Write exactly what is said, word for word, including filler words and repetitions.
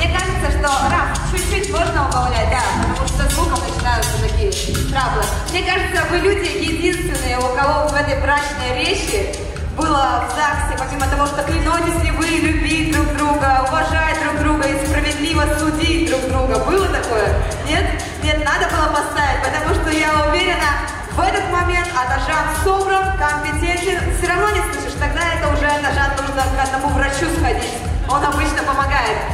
Мне кажется, что раз, чуть-чуть можно убавлять, да, потому что с звуком начинаются такие траблы. Мне кажется, вы люди единственные, у кого в этой брачной речи было в ЗАГСе, помимо того, что клянетесь ли вы любить друг друга, уважать друг друга и справедливо судить друг друга. Было такое? Нет? Нет, надо было поставить, потому что я уверена, в этот момент Атажан собран, компетентен, все равно не слышишь, тогда это уже Атажан нужно к одному врачу сходить, он обычно помогает.